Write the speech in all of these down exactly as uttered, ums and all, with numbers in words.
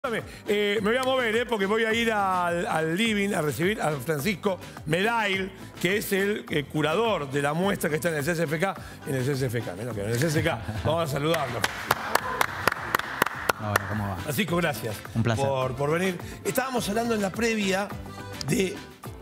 Eh, me voy a mover, eh, porque voy a ir al, al living a recibir a Francisco Medail, que es el eh, curador de la muestra que está en el C S F K. En el C S F K, ¿no? En el C S F K. Vamos a saludarlo. Hola, ¿cómo va? Francisco, gracias. Un placer. Por, por venir. Estábamos hablando en la previa de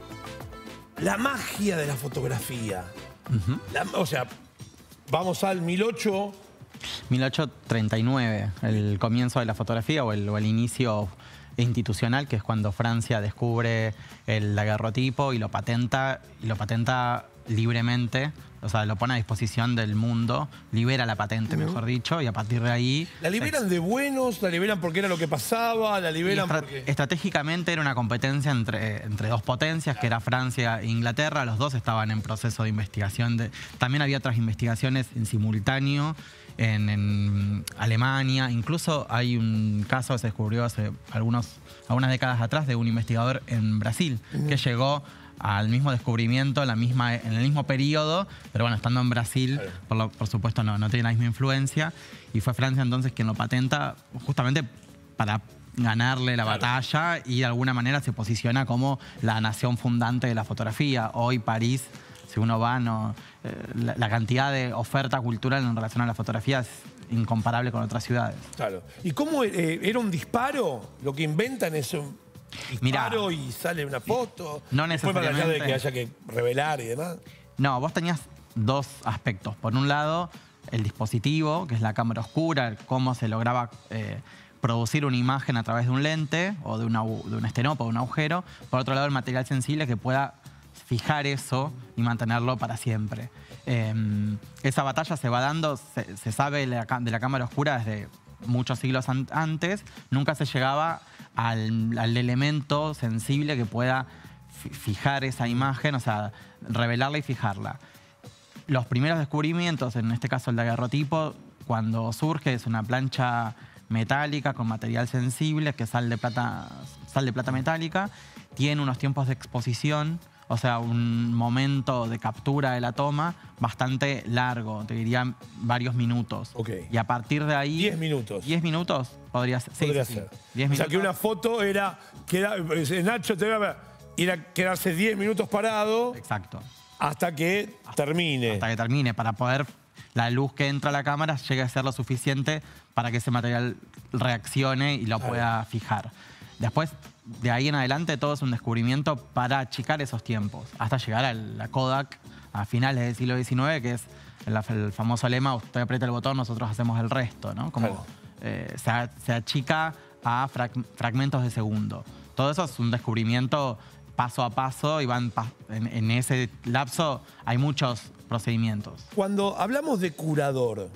la magia de la fotografía. Uh-huh. la, o sea, vamos al mil ochocientos... mil ochocientos treinta y nueve, el comienzo de la fotografía o el, o el inicio institucional, que es cuando Francia descubre el daguerrotipo y lo patenta, y lo patenta libremente, o sea, lo pone a disposición del mundo, libera la patente, uh-huh. mejor dicho, y a partir de ahí... ¿La liberan de buenos? ¿La liberan porque era lo que pasaba? ¿La liberan estra porque...? Estratégicamente era una competencia entre, entre dos potencias, que era Francia e Inglaterra. Los dos estaban en proceso de investigación. De, también había otras investigaciones en simultáneo en, en Alemania. Incluso hay un caso que se descubrió hace algunos, algunas décadas atrás de un investigador en Brasil, uh-huh. que llegó al mismo descubrimiento la misma, en el mismo periodo, pero bueno, estando en Brasil, claro. por, lo, por supuesto no, no tiene la misma influencia, y fue Francia entonces quien lo patenta justamente para ganarle la claro. batalla, y de alguna manera se posiciona como la nación fundante de la fotografía. Hoy París, si uno va, no, eh, la, la cantidad de oferta cultural en relación a la fotografía es incomparable con otras ciudades. Claro. ¿Y cómo eh, era un disparo? Lo que inventan es un... Disparo Mirá, y sale una foto. No necesariamente. Después, más allá de que haya que revelar y demás. No, vos tenías dos aspectos. Por un lado, el dispositivo, que es la cámara oscura, cómo se lograba eh, producir una imagen a través de un lente o de, una, de un estenopo, de un agujero. Por otro lado, el material sensible que pueda fijar eso y mantenerlo para siempre. Eh, esa batalla se va dando, se, se sabe de la, de la cámara oscura desde muchos siglos an antes. Nunca se llegaba Al, al elemento sensible que pueda fijar esa imagen, o sea, revelarla y fijarla. Los primeros descubrimientos, en este caso el daguerrotipo, cuando surge es una plancha metálica con material sensible, que es sal de plata, sal de plata metálica, tiene unos tiempos de exposición, o sea, un momento de captura de la toma bastante largo, te diría varios minutos. Okay. Y a partir de ahí... ¿Diez minutos? ¿Diez minutos? Podría ser. Sí, Podría sí, ser. Sí. Diez minutos. O sea, que una foto era... Queda, Nacho, te voy a ver, ir a quedarse diez minutos parado... Exacto. Hasta que termine. Hasta que termine, para poder... La luz que entra a la cámara llegue a ser lo suficiente para que ese material reaccione y lo pueda fijar. Después, de ahí en adelante, todo es un descubrimiento para achicar esos tiempos, hasta llegar a la Kodak a finales del siglo diecinueve, que es el, el famoso lema, usted aprieta el botón, nosotros hacemos el resto, ¿no? Como claro. eh, se, se achica a frag, fragmentos de segundo. Todo eso es un descubrimiento paso a paso y van en, en ese lapso hay muchos procedimientos. Cuando hablamos de curador,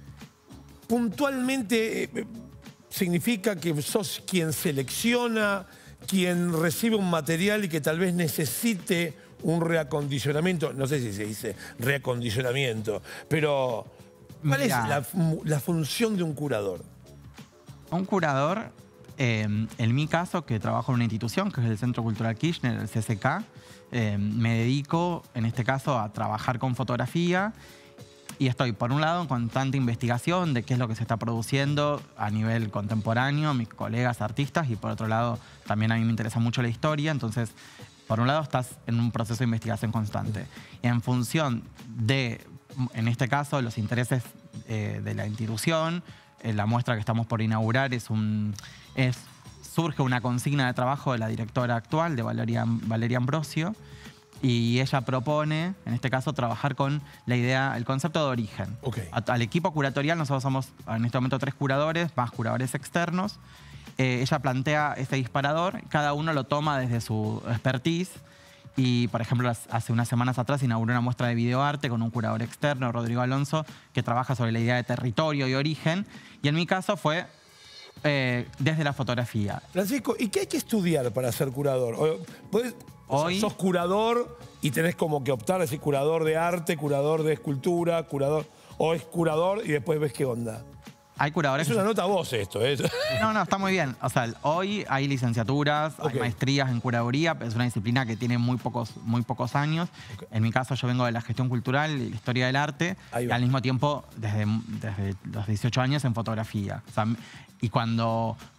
puntualmente... Eh, significa que sos quien selecciona, quien recibe un material y que tal vez necesite un reacondicionamiento. No sé si se dice reacondicionamiento, pero ¿cuál Mirá, es la, la función de un curador? Un curador, eh, en mi caso, que trabajo en una institución, que es el Centro Cultural Kirchner, el C S K, eh, me dedico, en este caso, a trabajar con fotografía. Y estoy, por un lado, en constante investigación de qué es lo que se está produciendo a nivel contemporáneo, mis colegas artistas, y por otro lado, también a mí me interesa mucho la historia. Entonces, por un lado, estás en un proceso de investigación constante. Y en función de, en este caso, los intereses eh, de la institución, eh, la muestra que estamos por inaugurar es un... Es, surge una consigna de trabajo de la directora actual, de Valeria, Valeria Ambrosio, y ella propone, en este caso, trabajar con la idea, el concepto de origen. Okay. A, al equipo curatorial, nosotros somos en este momento tres curadores, más curadores externos. Eh, ella plantea este disparador, cada uno lo toma desde su expertise. Y, por ejemplo, hace unas semanas atrás inauguró una muestra de videoarte con un curador externo, Rodrigo Alonso, que trabaja sobre la idea de territorio y origen. Y en mi caso fue eh, desde la fotografía. Francisco, ¿y qué hay que estudiar para ser curador? ¿Podés, o Hoy, sea, sos curador y tenés como que optar a decir curador de arte, curador de escultura, curador... O es curador y después ves qué onda. Hay curadores... Es una nota a vos esto, ¿eh? No, no, está muy bien. O sea, hoy hay licenciaturas, okay. hay maestrías en curaduría, es una disciplina que tiene muy pocos, muy pocos años. Okay. En mi caso, yo vengo de la gestión cultural y la historia del arte, y al mismo tiempo, desde, desde los dieciocho años, en fotografía. O sea, y cuando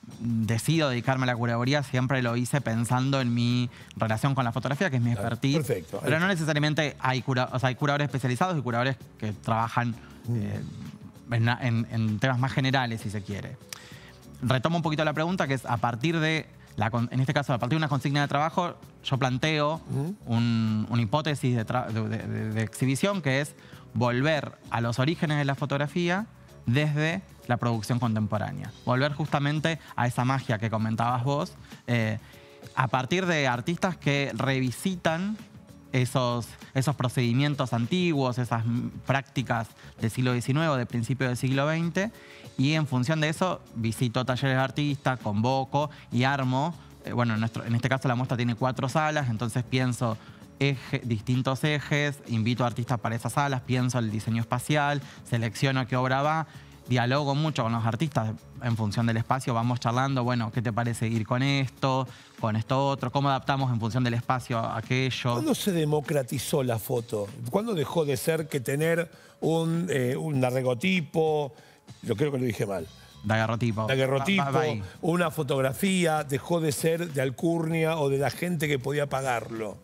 decido dedicarme a la curaduría, siempre lo hice pensando en mi relación con la fotografía, que es mi expertise. Perfecto. Pero no necesariamente hay, cura, o sea, hay curadores especializados y curadores que trabajan Mm. eh, en, en- en temas más generales, si se quiere. Retomo un poquito la pregunta, que es a partir de, la, con- en este caso, a partir de una consigna de trabajo, yo planteo un- una hipótesis de, tra- de- de- de exhibición, que es volver a los orígenes de la fotografía desde la producción contemporánea. Volver justamente a esa magia que comentabas vos, eh, a partir de artistas que revisitan esos, esos procedimientos antiguos, esas mm, prácticas del siglo diecinueve o de principio del siglo veinte, y en función de eso visito talleres de artistas, convoco y armo. Eh, bueno, en, nuestro, en este caso la muestra tiene cuatro salas, entonces pienso eje, distintos ejes, invito a artistas para esas salas, pienso el diseño espacial, selecciono a qué obra va, dialogo mucho con los artistas en función del espacio, vamos charlando, bueno, ¿qué te parece ir con esto, con esto otro? ¿Cómo adaptamos en función del espacio a aquello? ¿Cuándo se democratizó la foto? ¿Cuándo dejó de ser que tener un, eh, un daguerrotipo, yo creo que lo dije mal, Daguerrotipo. daguerrotipo, Va- va ahí. una fotografía, dejó de ser de alcurnia o de la gente que podía pagarlo?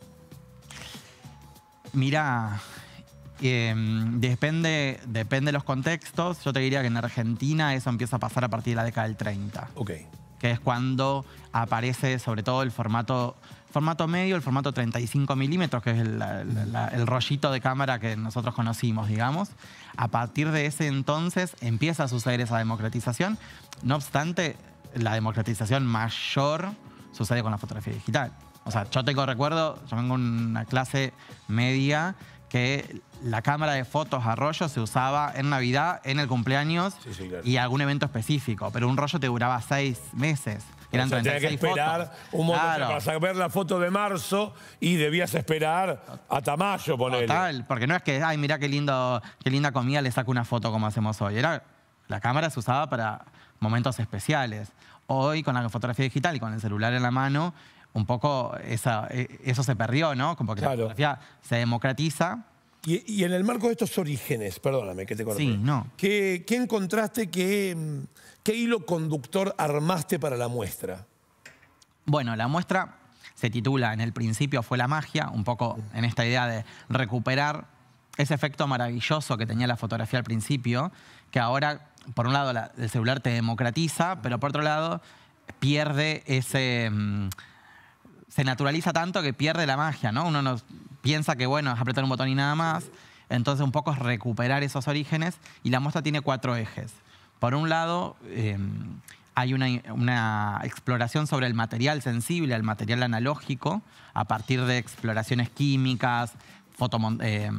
Mirá, eh, depende, depende de los contextos. Yo te diría que en Argentina eso empieza a pasar a partir de la década del treinta. Ok. Que es cuando aparece sobre todo el formato, formato medio, el formato treinta y cinco milímetros, que es el, la- la- el rollito de cámara que nosotros conocimos, digamos. A partir de ese entonces empieza a suceder esa democratización. No obstante, la democratización mayor sucede con la fotografía digital. O sea, yo tengo recuerdo, yo vengo en una clase media que la cámara de fotos a rollo se usaba en Navidad, en el cumpleaños Sí, sí, claro. y algún evento específico. Pero un rollo te duraba seis meses. Eran O sea, treinta y tenías que seis esperar fotos. un montón Claro. para saber la foto de marzo y debías esperar hasta mayo, ponele. Total, porque no es que, ay, mirá qué lindo, qué linda comida, le saco una foto como hacemos hoy. Era, la cámara se usaba para momentos especiales. Hoy, con la fotografía digital y con el celular en la mano, un poco esa, eh, eso se perdió, ¿no? Como que Claro. la fotografía se democratiza. Y, y en el marco de estos orígenes, perdóname que te corté. Sí, no. ¿Qué, qué encontraste, qué, mm, qué hilo conductor armaste para la muestra? Bueno, la muestra se titula En el principio fue la magia, un poco en esta idea de recuperar ese efecto maravilloso que tenía la fotografía al principio, que ahora, por un lado, la- el celular te democratiza, pero por otro lado, pierde ese... mm, se naturaliza tanto que pierde la magia, ¿no? Uno no piensa que, bueno, es apretar un botón y nada más. Entonces, un poco es recuperar esos orígenes. Y la muestra tiene cuatro ejes. Por un lado, eh, hay una, una exploración sobre el material sensible, el material analógico, a partir de exploraciones químicas, fotomon- eh,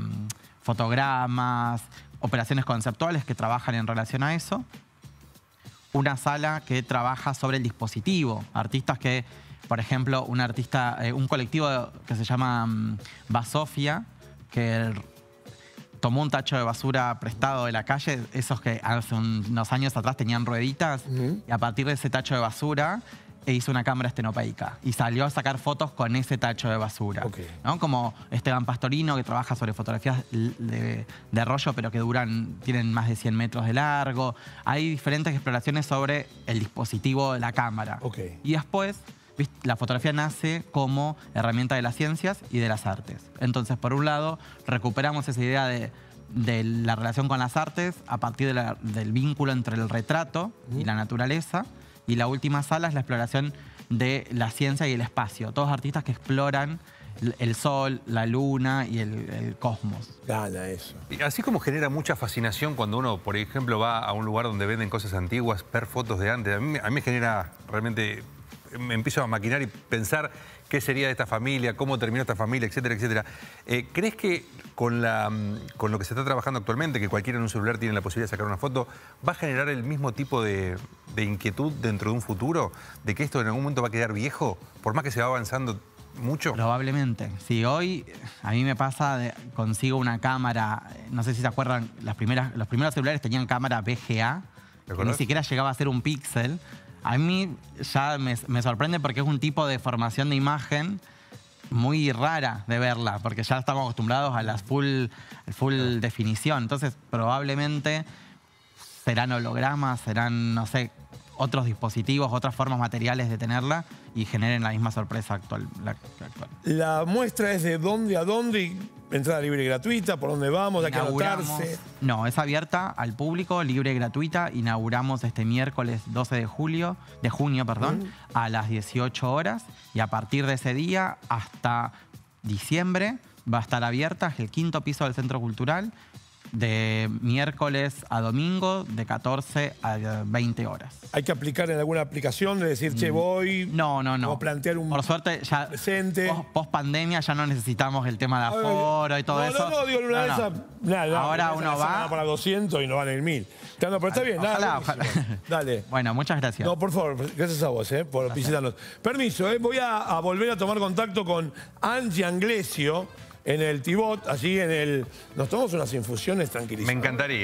fotogramas, operaciones conceptuales que trabajan en relación a eso. Una sala que trabaja sobre el dispositivo. Artistas que, por ejemplo, un artista, eh, un colectivo que se llama um, Basofia, que tomó un tacho de basura prestado de la calle, esos que hace un- unos años atrás tenían rueditas, Ujú. y a partir de ese tacho de basura e hizo una cámara estenopeica y salió a sacar fotos con ese tacho de basura. Ok. ¿No? Como Esteban Pastorino, que trabaja sobre fotografías l- de, de rollo, pero que duran, tienen más de cien metros de largo. Hay diferentes exploraciones sobre el dispositivo de la cámara. Ok. Y después, ¿viste? La fotografía nace como herramienta de las ciencias y de las artes. Entonces, por un lado, recuperamos esa idea de, de la relación con las artes a partir de la- del vínculo entre el retrato y la naturaleza. Y la última sala es la exploración de la ciencia y el espacio. Todos artistas que exploran el- el sol, la luna y el, el cosmos. Gana eso. Y así como genera mucha fascinación cuando uno, por ejemplo, va a un lugar donde venden cosas antiguas, ver fotos de antes, a mí, a mí me genera realmente, me empiezo a maquinar y pensar qué sería de esta familia, cómo terminó esta familia, etcétera, etcétera. Eh, ¿Crees que con, la, con lo que se está trabajando actualmente, que cualquiera en un celular tiene la posibilidad de sacar una foto, va a generar el mismo tipo de, de inquietud dentro de un futuro? ¿De que esto en algún momento va a quedar viejo? Por más que se va avanzando mucho. Probablemente. Si hoy a mí me pasa, de, consigo una cámara, no sé si se acuerdan, las primeras, los primeros celulares tenían cámara V G A, ¿Te que ni acordás? siquiera llegaba a ser un píxel. A mí ya me, me sorprende porque es un tipo de formación de imagen muy rara de verla, porque ya estamos acostumbrados a las full, full definición. Entonces, probablemente serán hologramas, serán, no sé, otros dispositivos, otras formas materiales de tenerla y generen la misma sorpresa actual. La, la actual. La muestra es de dónde a dónde, y entrada libre y gratuita, por dónde vamos, hay que anotarse. No, es abierta al público, libre y gratuita. Inauguramos este miércoles doce de julio, de junio, perdón, mm. a las dieciocho horas, y a partir de ese día hasta diciembre va a estar abierta, es el quinto piso del Centro Cultural, de miércoles a domingo, de catorce a veinte horas. ¿Hay que aplicar en alguna aplicación de decir, che, voy? No, no, no. O plantear un Por suerte, ya presente. Post, post pandemia ya no necesitamos el tema de aforo y todo no, eso. No, no, digo, en una no, de no. esas, nada, Ahora uno va para doscientos y no van a ir mil. No, pero está bien, ojalá, nada, ojalá. Dale. Bueno, muchas gracias. No, por favor, gracias a vos, eh, por gracias. visitarnos. Permiso, eh, voy a, a volver a tomar contacto con Angie Anglesio en el Tibot, allí en el... Nos tomamos unas infusiones tranquilizadas. Me encantaría.